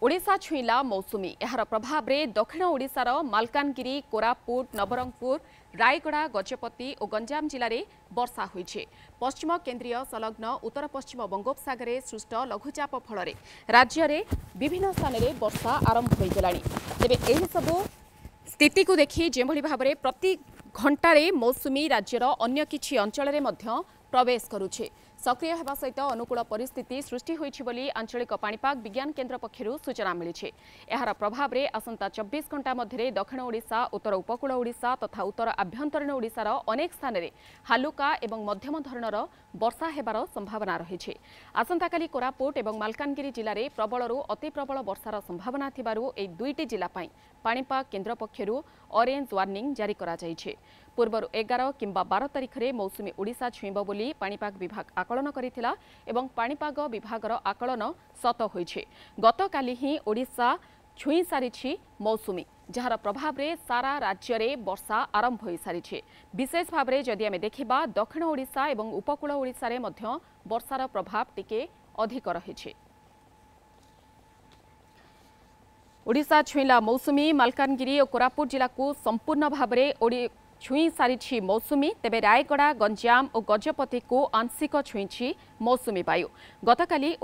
ओडिशा छुईला मौसुमी यार प्रभाव में दक्षिण ओडिशार मालकानगिरी कोरापुट नवरंगपुर रायगड़ा गजपति और गंजाम जिले में वर्षा होइछे। पश्चिम केन्द्रीय संलग्न उत्तर पश्चिम बंगोपसागर सृष्ट लघुचाप फल राज्य में विभिन्न स्थान में वर्षा आरंभ हो गलानी। तेबे एही सबु स्थिति को देखि जेभली भाव में प्रति घंटारे मौसुमी राज्यर अन्य किछि अंचल में प्रवेश करुछे। सक्रिय होगा सहित अनुकूल परिस्थिति सृष्टि होइछि बोली आंचलिक पाणीपाग विज्ञान केन्द्र पक्षरु सूचना मिली। यार प्रभाव में आसंता 24 घंटा मध्य दक्षिण ओडिशा उत्तर उपकूल ओडिशा तथा उत्तर आभ्यंतरीण ओडिशार अनेक स्थान में हालुका एवं मध्यम धरणर वर्षा हेबार संभावना रही। आसंताकाली कोरापुट एवं मालकानगिरी जिले में प्रबलरू अति प्रबल वर्षार संभावना थिबारु एई दुईटी जिला पाई पाणीपाग केन्द्र पक्षरु ऑरेंज वार्निंग जारी करा जायछे। पूर्वर 11 किंबा 12 तारिख में मौसुमी ओडिशा छुईब बोली पाणीपाग विभाग आकलन करिथिला एवं पाणीपाग विभागर आकलन सत होइछे। गतकाली ही ओडिशा छुई सारिछि मौसुमी जार प्रभाव में सारा राज्य में वर्षा आरंभ हो सारी। विशेष भाव में जदि आमे देखिबा दक्षिण ओडिशा एवं उपकूल ओडिशा रे मध्य वर्षार प्रभाव टिके अधिक रहिछे। ओडिशा छुईला मौसुमी मालकानगिरी और कोरापुट जिला को संपूर्ण भाव में छुई सारी मौसुमी। तेबे रायगड़ा गंजाम और गजपति को आंशिक छुई मौसुमी वायु। गतकाली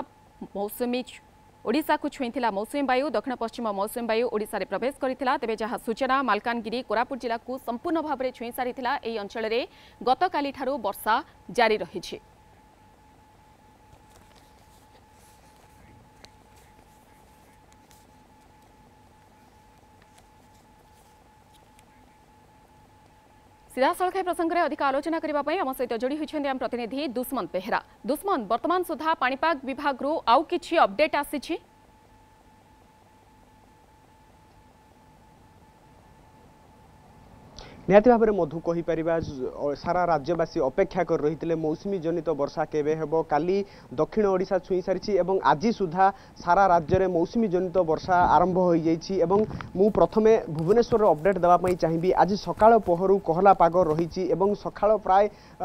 ओडिशा को छुईला मौसुमी वायु दक्षिण पश्चिम मौसुमी वायु ओडिशा रे प्रवेश करथिला। तेबे जहाँ सूचना मालकानगिरी कोरापुट जिला को संपूर्ण भाव में छुई सारिथिला। एई अंचल रे गतकाली ठारू वर्षा जारी रहिछि। सीधा सड़क प्रसंग में अधिक आलोचना करने आम सहित जोड़ी होती आम प्रतिनिधि दुष्मंत बेहेरा। दुष्मंत वर्तमान सुधा पाणीपाग विभाग रु आउ किछि अपडेट आसी? निहाती भाव में मधु कहीपर सारा राज्यवासी अपेक्षा कर रही थे मौसुमी जनित वर्षा केबे हेबो। काली दक्षिण ओडिशा छुई सारी एवं आज सुधा सारा राज्य में मौसुमी जनित वर्षा आरंभ हो जाइछि। एवं मु प्रथमे भुवनेश्वर अपडेट देवाई चाहिए। आज सकाळ पहरु कहला पाग रही एवं सकाळ प्राय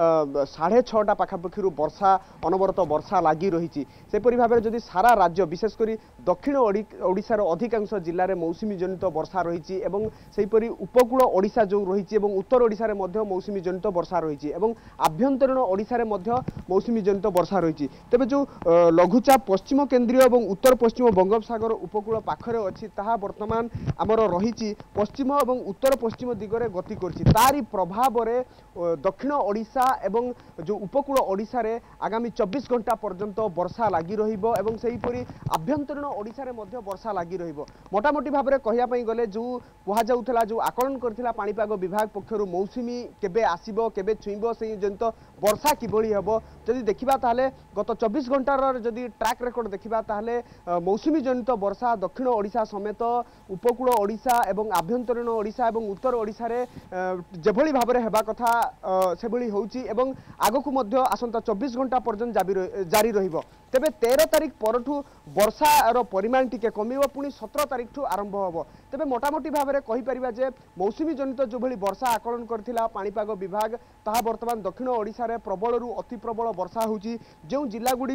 6:30 पाखापाखि वर्षा अनवरत वर्षा लगी रही। सेपरी भाव में जदि सारा राज्य विशेषकर दक्षिण ओडिशार अधिकांश जिले में मौसुमी जनित वर्षा रही एवं सेहीपरि उपकूल ओडिशा जो रही उत्तर ओडिशा रे मध्य मौसुमी जनित वर्षा रही और आभ्यंतरीण ओडिशा रे मध्य मौसुमी जनित वर्षा रही। तेबे जो लघुचाप पश्चिम केन्द्रीय और उत्तर पश्चिम बंगोपसागर उपकूल पाखरे अच्छी ताहा वर्तमान आमर रही पश्चिम और उत्तर पश्चिम दिगरे गति करछि। तारी प्रभाव रे दक्षिण ओडिशा एवं जो उपकूल ओडिशा रे आगामी 24 घंटा पर्यंत वर्षा लगी रहिबो एवं सेहीपरि आभ्यंतरीण ओडिशा रे मध्य वर्षा लगी रहिबो। मोटामोटी भाव में कहिया पई गले जो कुहा जाउथला जो आकलन करथिला पाणीपाग विभाग पक्षर मौसुमी केबे आसीबो केबे छुईबो से जनित वर्षा किभली हेबो जदि देखिबा ताहले गत 24 घंटार जदि ट्रैक रेकर्ड देखिबा ताहले मौसुमी जनित वर्षा दक्षिण ओडिशा समेत उपकूल ओडिशा एवं आभ्यंतरीण ओडिशा एवं उत्तर ओडिशा रे जेभली भाव में हेबा कथा सेभली होउची एवं आगकु मध्य आसंता 24 घंटा पर्यंत जारी रहिबो। तेबे 13 तारिख परठू वर्षार परिमाण टिके कमिबो पुणी 17 तारिख ठू आरंभ होबो। तेबे मोटामोटी भाव में कहि परिबा जे मौसुमी जनित जो भली वर्षा आकलन करथिला पाणीपाग विभाग ताहा वर्तमान दक्षिण ओडिशा रे प्रबलरू अति प्रबल वर्षा होउची। जो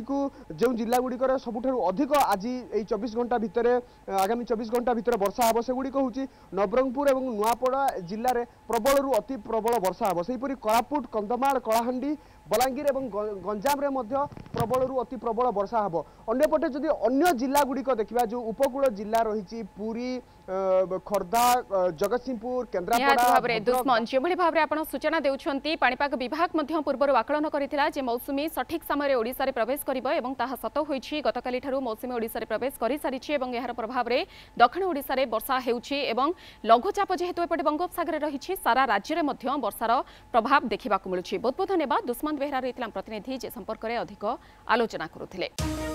जिला गुड़िकर सबुठारु अधिक आज एई 24 घंटा भितर आगामी 24 घंटा भितर वर्षा हेबो सेगुड़िक होउची नवरंगपुर एवं नुआपड़ा जिले में प्रबलरू अति प्रबल वर्षा हेबो। सेहीपरि कोरापुट कंधमाल कलाहांडी बलांगीर एवं गंजाम रे मध्य प्रबलरू अति प्रबल वर्षा हेबो। अन्यपटे जदि अन्य जिला गुड़िक देखिबा जो उपकूल जिला रही पुरी खोर्धा जगतसिंहपुर केन्द्रापड़ा दुष्मन जो भाव में आपन सूचना देउछंती पाणीपाग विभाग मध्य पूर्व आकलन करिथिला जे मौसुमी सठिक समय ओडिशा रे प्रवेश करिबो एवं ताहा सत होइछि। गतकाली ठारू मौसुमी ओडिशा रे प्रवेश करि सारिछि एवं यार प्रभाव में दक्षिण ओडिशा रे वर्षा हेउछि एवं लघुचाप जेहेतु एपटे बंगोपसागर रहिछि सारा राज्य रे मध्य वर्षार प्रभाव देखिबाकु मिलुछि। बहुत बहुत धन्यवाद दुष्मन बेहरा रहितला प्रतिनिधि जे संपर्क में अधिक आलोचना करुथिले।